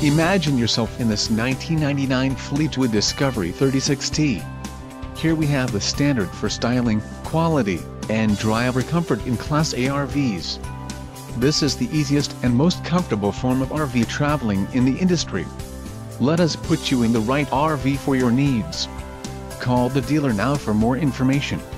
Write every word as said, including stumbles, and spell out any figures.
Imagine yourself in this nineteen ninety-nine Fleetwood Discovery thirty-six T. Here we have the standard for styling, quality, and driver comfort in Class A R Vs. This is the easiest and most comfortable form of R V traveling in the industry. Let us put you in the right R V for your needs. Call the dealer now for more information.